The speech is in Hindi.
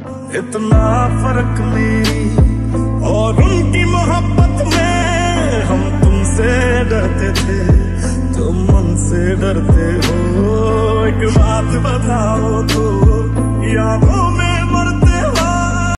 इतना फर्क मेरी और उनकी मोहब्बत में, हम तुमसे डरते थे तुम हमसे डरते हो। एक बात बताओ तो यादों में